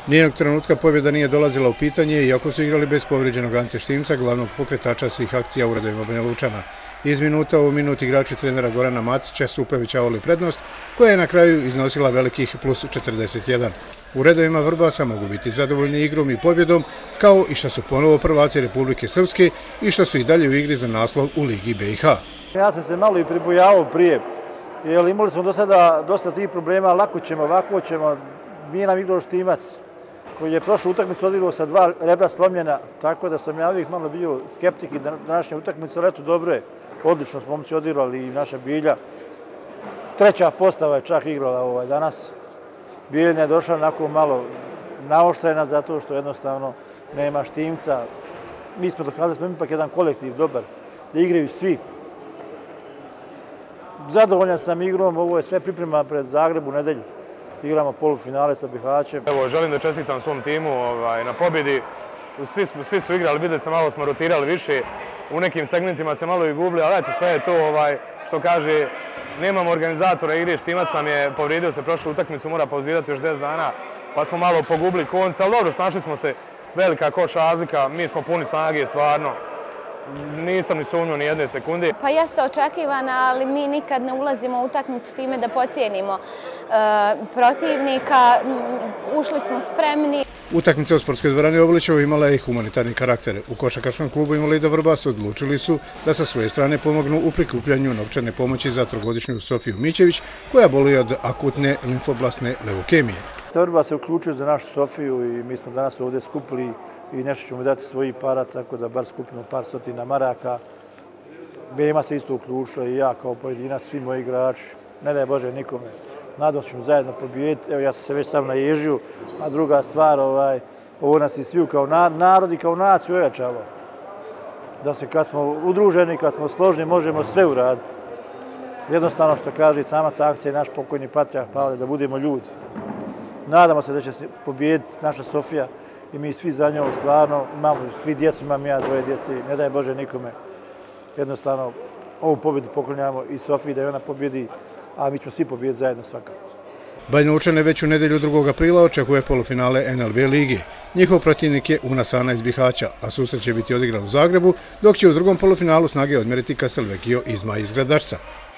Nijednog trenutka pobjeda nije dolazila u pitanje, iako su igrali bez povrijeđenog Ante Štimca, glavnog pokretača svih akcija u redovima Banja Lučana. Iz minuta u minut igrači trenera Gorana Matića su povećavali prednost, koja je na kraju iznosila velikih plus 41. U redovima Vrbasa mogu biti zadovoljni igrom i pobjedom, kao i što su ponovo prvaci Republike Srpske i što su i dalje u igri za naslov u Ligi BiH. Ja sam se malo i pribojavao prije, jer imali smo do sada dosta tih problema, lako ćemo, ovako ćemo, nije nam igrao Štimac, koji je prošlu utakmicu odigrao sa 2 rebra slomljena, tako da sam ja uvijek malo bio skeptik i današnja utakmica, ali eto dobro je, odlično smo momci odigrali i naša Bilja. Treća postava je čak igrala danas. Biljana je došla onako malo naoštrena zato što jednostavno nema Štimca. Mi smo dokazali da smo ipak jedan kolektiv dobar, da igraju svi. Zadovoljan sam igrom, ovo je sve priprema pred Zagreb u nedelju. Igramo polufinale sa Bihaćem. Želim da čestitam svom timu na pobjedi. Svi su igrali, vidjeli ste, malo smo rotirali više. U nekim segmentima se malo i gubili, ali eto, sve je to što kaže, nemamo organizatora igre, Štimac nam je povrijedio se prošlu utakmicu, mora pauzirati još 10 dana, pa smo malo pogubili konce, ali dobro, snašli smo se, velika koš razlika, mi smo puni snage, stvarno. Nisam ni sumnjao ni jedne sekunde. Pa jeste očekivana, ali mi nikad ne ulazimo u utakmicu time da podcijenimo protivnika. Ušli smo spremni. Utakmica u sportskoj dvorani Oblićevo imala je i humanitarni karakter. U košarkaškom klubu Invalida Vrbas odlučili su da sa svoje strane pomognu u prikupljanju novčane pomoći za 3-godišnju Sofiju Mićević, koja boluje od akutne limfoblasne leukemije. Vrbas se uključio za našu Sofiju i mi smo danas ovdje skupili i nešto ćemo dati svojih para, tako da bar skupimo par stotina maraka. Bema se isto uključila i ja kao pojedinac, svi moji igrači. Ne daj Bože nikome. Nadam se ćemo zajedno pobijediti. Evo, ja sam se već sam naježio, a druga stvar, ovo nas i svi kao narod i kao naciju ojačalo. Da se kad smo udruženi, kad smo složni, možemo sve uraditi. Jednostavno što kaže sama ta akcija i naš pokojni patrijarh Pavle, da budemo ljudi. Nadamo se da će se pobijediti naša Sofija i mi svi za njom stvarno imamo, svi djecu, imam ja 2 djece, ne daj Bože nikome. Jednostavno, ovu pobjedu poklonjamo i Sofiji da je ona pobjedi, a mi ćemo svi pobjediti zajedno svakako. Banja Lučane već u nedelju 2. aprila očekuje polufinale NLB ligi. Njihov protivnik je Unasana iz Bihaća, a susret će biti odigran u Zagrebu, dok će u drugom polufinalu snage odmjeriti Castelvecchio iz Gradačca.